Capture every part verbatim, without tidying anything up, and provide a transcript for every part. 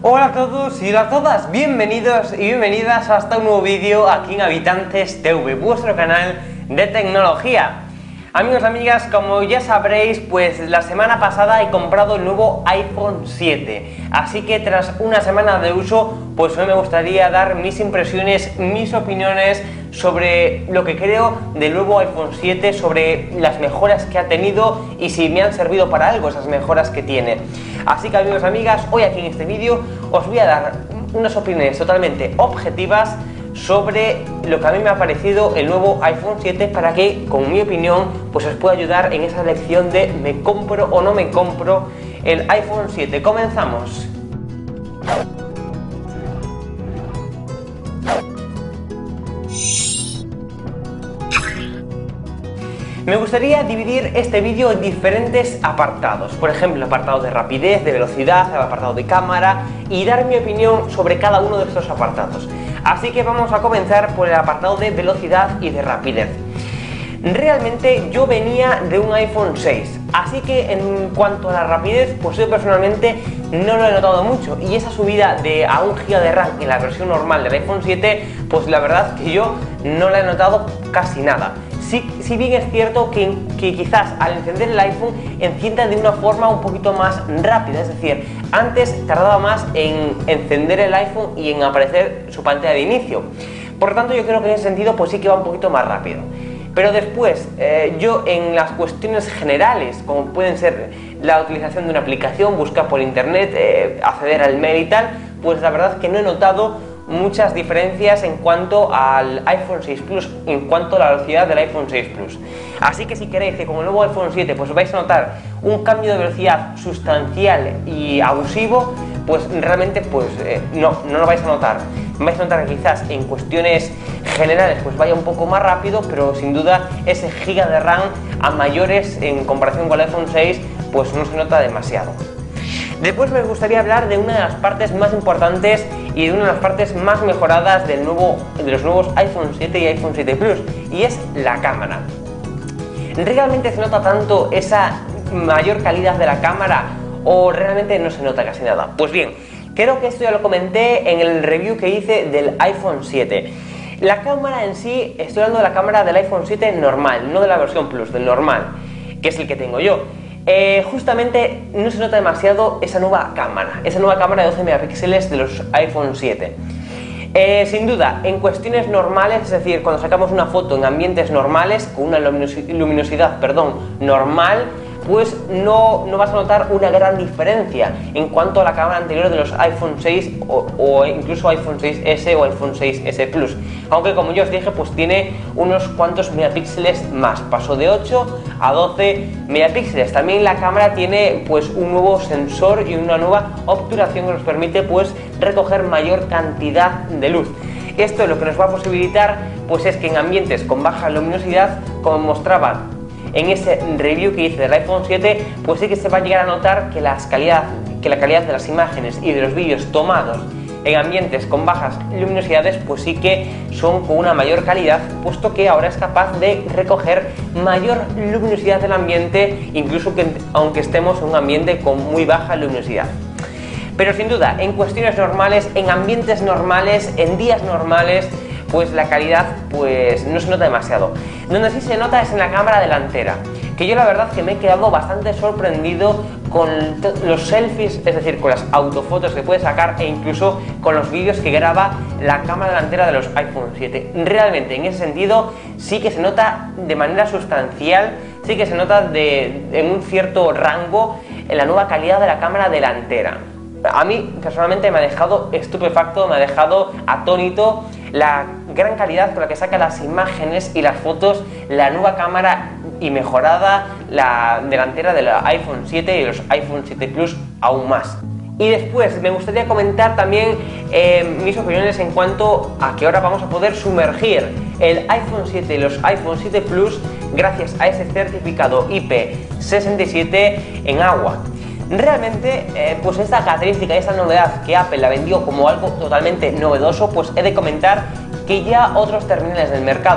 Hola a todos y a todas, bienvenidos y bienvenidas hasta un nuevo vídeo aquí en Habitantes T V, vuestro canal de tecnología. Amigos y amigas, como ya sabréis, pues la semana pasada he comprado el nuevo iPhone siete, así que tras una semana de uso, pues hoy me gustaría dar mis impresiones, mis opiniones sobre lo que creo del nuevo iPhone siete, sobre las mejoras que ha tenido y si me han servido para algo esas mejoras que tiene. Así que amigos y amigas, hoy aquí en este vídeo os voy a dar unas opiniones totalmente objetivas sobre lo que a mí me ha parecido el nuevo iPhone siete, para que, con mi opinión, pues os pueda ayudar en esa elección de me compro o no me compro el iPhone siete. Comenzamos. Me gustaría dividir este vídeo en diferentes apartados, por ejemplo, el apartado de rapidez, de velocidad, el apartado de cámara, y dar mi opinión sobre cada uno de estos apartados. Así que vamos a comenzar por el apartado de velocidad y de rapidez. Realmente yo venía de un iPhone seis, así que en cuanto a la rapidez, pues yo personalmente no lo he notado mucho, y esa subida de a un giga de RAM en la versión normal del iPhone siete, pues la verdad que yo no la he notado casi nada. Si, si bien es cierto que, que quizás al encender el iPhone encienda de una forma un poquito más rápida, es decir, antes tardaba más en encender el iPhone y en aparecer su pantalla de inicio. Por lo tanto, yo creo que en ese sentido pues sí que va un poquito más rápido. Pero después, eh, yo en las cuestiones generales, como pueden ser la utilización de una aplicación, buscar por internet, eh, acceder al mail y tal, pues la verdad es que no he notado muchas diferencias en cuanto al iPhone seis Plus, en cuanto a la velocidad del iPhone seis Plus. Así que si queréis que con el nuevo iPhone siete pues vais a notar un cambio de velocidad sustancial y abusivo, pues realmente pues eh, no, no lo vais a notar. Vais a notar que quizás en cuestiones generales pues vaya un poco más rápido, pero sin duda ese giga de RAM a mayores en comparación con el iPhone seis pues no se nota demasiado. Después me gustaría hablar de una de las partes más importantes y de una de las partes más mejoradas del nuevo, de los nuevos iPhone siete y iPhone siete Plus, y es la cámara. ¿Realmente se nota tanto esa mayor calidad de la cámara o realmente no se nota casi nada? Pues bien, creo que esto ya lo comenté en el review que hice del iPhone siete. La cámara en sí, estoy hablando de la cámara del iPhone siete normal, no de la versión Plus, del normal, que es el que tengo yo. Eh, justamente no se nota demasiado esa nueva cámara, esa nueva cámara de doce megapíxeles de los iPhone siete. Eh, sin duda, en cuestiones normales, es decir, cuando sacamos una foto en ambientes normales, con una luminosidad, perdón, normal, pues no, no vas a notar una gran diferencia en cuanto a la cámara anterior de los iPhone seis o, o incluso iPhone seis ese o iPhone seis ese Plus, aunque como yo os dije pues tiene unos cuantos megapíxeles más, pasó de ocho a doce megapíxeles. También la cámara tiene pues un nuevo sensor y una nueva obturación que nos permite pues recoger mayor cantidad de luz. Esto lo que nos va a posibilitar pues es que en ambientes con baja luminosidad, como mostraba en ese review que hice del iPhone siete, pues sí que se va a llegar a notar que, las calidad, que la calidad de las imágenes y de los vídeos tomados en ambientes con bajas luminosidades pues sí que son con una mayor calidad, puesto que ahora es capaz de recoger mayor luminosidad del ambiente, incluso que, aunque estemos en un ambiente con muy baja luminosidad. Pero sin duda, en cuestiones normales, en ambientes normales, en días normales, pues la calidad pues no se nota demasiado. Donde sí se nota es en la cámara delantera, que yo la verdad que me he quedado bastante sorprendido con los selfies, es decir, con las autofotos que puede sacar e incluso con los vídeos que graba la cámara delantera de los iPhone siete. Realmente en ese sentido sí que se nota de manera sustancial, sí que se nota de, en un cierto rango en la nueva calidad de la cámara delantera. A mí personalmente me ha dejado estupefacto, me ha dejado atónito la gran calidad con la que saca las imágenes y las fotos la nueva cámara y mejorada la delantera del iPhone siete y los iPhone siete Plus aún más. Y después me gustaría comentar también eh, mis opiniones en cuanto a que ahora vamos a poder sumergir el iPhone siete y los iPhone siete Plus gracias a ese certificado I P sesenta y siete en agua. Realmente, eh, pues esta característica y esta novedad que Apple la vendió como algo totalmente novedoso, pues he de comentar que ya otros terminales del mercado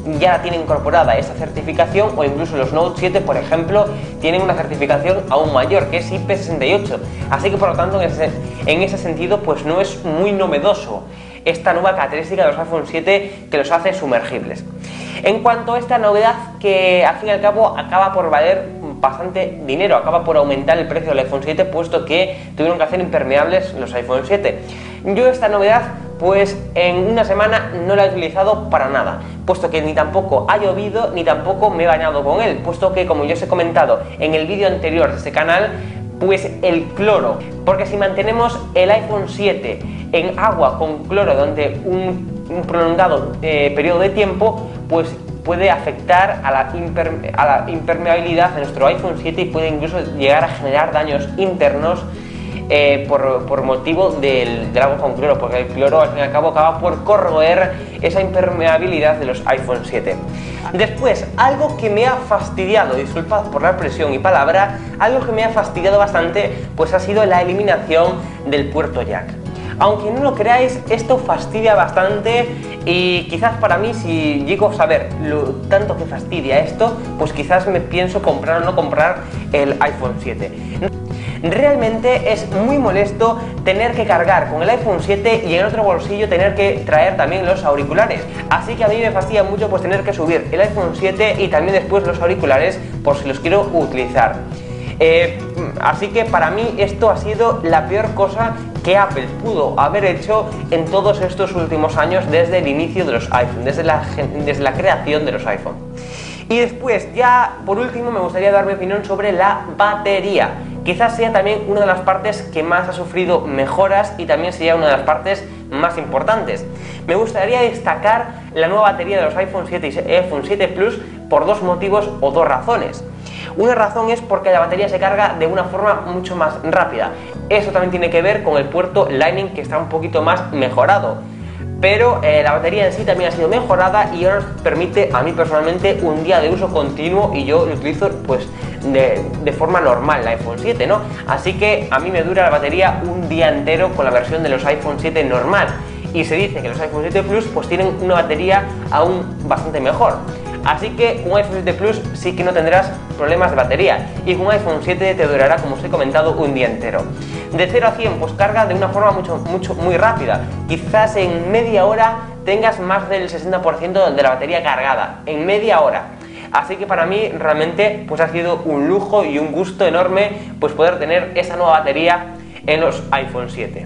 ya tiene incorporada esta certificación, o incluso los Note siete, por ejemplo, tienen una certificación aún mayor, que es I P sesenta y ocho. Así que por lo tanto, en ese, en ese sentido, pues no es muy novedoso esta nueva característica de los iPhone siete que los hace sumergibles. En cuanto a esta novedad, que al fin y al cabo acaba por valer bastante dinero, acaba por aumentar el precio del iPhone siete, puesto que tuvieron que hacer impermeables los iPhone siete. Yo esta novedad, pues en una semana no la he utilizado para nada, puesto que ni tampoco ha llovido, ni tampoco me he bañado con él, puesto que, como yo os he comentado en el vídeo anterior de este canal, pues el cloro, porque si mantenemos el iPhone siete en agua con cloro durante un, un prolongado eh, periodo de tiempo, pues puede afectar a la, imperme a la impermeabilidad de nuestro iPhone siete y puede incluso llegar a generar daños internos eh, por, por motivo del, del agua con cloro, porque el cloro al fin y al cabo acaba por corroer esa impermeabilidad de los iPhone siete. Después, algo que me ha fastidiado, disculpad por la expresión y palabra, algo que me ha fastidiado bastante, pues ha sido la eliminación del puerto jack. Aunque no lo creáis, esto fastidia bastante, y quizás para mí, si llego a saber lo tanto que fastidia esto, pues quizás me pienso comprar o no comprar el iPhone siete. Realmente es muy molesto tener que cargar con el iPhone siete y en el otro bolsillo tener que traer también los auriculares. Así que a mí me fastidia mucho pues tener que subir el iPhone siete y también después los auriculares por si los quiero utilizar. Eh, así que para mí esto ha sido la peor cosa que Apple pudo haber hecho en todos estos últimos años, desde el inicio de los iPhone, desde la, desde la creación de los iPhone. Y después, ya por último, me gustaría dar mi opinión sobre la batería. Quizás sea también una de las partes que más ha sufrido mejoras y también sería una de las partes más importantes. Me gustaría destacar la nueva batería de los iPhone siete y iPhone siete Plus por dos motivos o dos razones. Una razón es porque la batería se carga de una forma mucho más rápida. Eso también tiene que ver con el puerto Lightning, que está un poquito más mejorado. Pero eh, la batería en sí también ha sido mejorada y ahora nos permite, a mí personalmente, un día de uso continuo, y yo lo utilizo pues de, de forma normal el iPhone siete, ¿no? Así que a mí me dura la batería un día entero con la versión de los iPhone siete normal. Y se dice que los iPhone siete Plus pues tienen una batería aún bastante mejor. Así que con un iPhone siete Plus sí que no tendrás problemas de batería, y con un iPhone siete te durará, como os he comentado, un día entero. De cero a cien pues carga de una forma mucho, mucho, muy rápida. Quizás en media hora tengas más del sesenta por ciento de la batería cargada, en media hora. Así que para mí realmente pues ha sido un lujo y un gusto enorme pues poder tener esa nueva batería en los iPhone siete.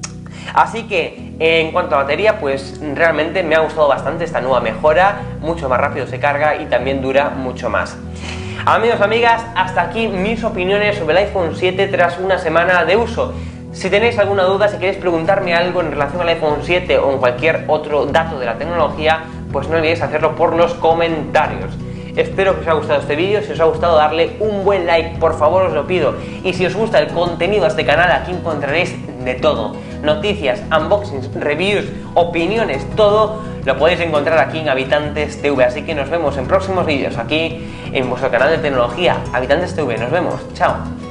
Así que en cuanto a batería, pues realmente me ha gustado bastante esta nueva mejora, mucho más rápido se carga y también dura mucho más. Amigos, amigas, hasta aquí mis opiniones sobre el iPhone siete tras una semana de uso. Si tenéis alguna duda, si queréis preguntarme algo en relación al iPhone siete o en cualquier otro dato de la tecnología, pues no olvidéis hacerlo por los comentarios. Espero que os haya gustado este vídeo. Si os ha gustado, darle un buen like, por favor, os lo pido. Y si os gusta el contenido de este canal, aquí encontraréis de todo: noticias, unboxings, reviews, opiniones, todo lo podéis encontrar aquí en Habitantes T V. Así que nos vemos en próximos vídeos aquí en vuestro canal de tecnología, Habitantes T V. Nos vemos, chao.